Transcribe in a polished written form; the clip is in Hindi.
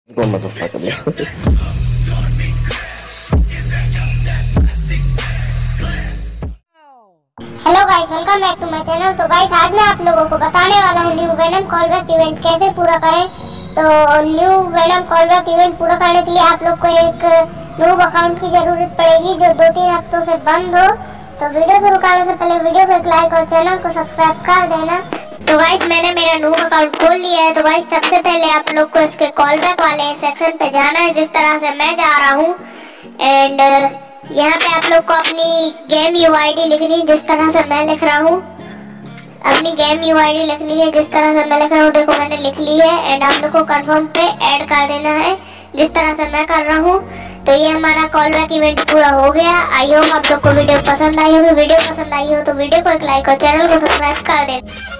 Go motherfucker, bro. Hello guys, welcome back to my channel. तो गाइस आज मैं आप लोगों को बताने वाला हूँ न्यू वेनम कॉलबैक इवेंट कैसे पूरा करें। तो न्यू वेनम कॉलबैक इवेंट पूरा करने के लिए आप लोग को एक नूब अकाउंट की जरूरत पड़ेगी जो 2-3 हफ्तों से बंद हो। तो वीडियो शुरू करने से पहले वीडियो को एक लाइक और चैनल को सब्सक्राइब कर देना। तो गाइस मैंने मेरा नूब अकाउंट खोल लिया है। तो गाइस सबसे पहले आप लोग को इसके कॉलबैक वाले सेक्शन पे जाना है, जिस तरह से मैं जा रहा हूँ। एंड यहाँ पे आप लोग को अपनी गेम यूआईडी लिखनी है, जिस तरह से मैं लिख रहा हूँ। अपनी गेम यूआईडी लिखनी है जिस तरह से मैं लिख रहा हूँ। देखो मैंने लिख ली है। एंड आप लोग को कंफर्म पे ऐड कर देना है, जिस तरह से मैं कर रहा हूँ। तो ये हमारा कॉलबैक इवेंट पूरा हो गया। आई होप आप लोग को वीडियो पसंद आई होगी। वीडियो पसंद आई हो तो वीडियो को एक लाइक और चैनल को सब्सक्राइब कर देना।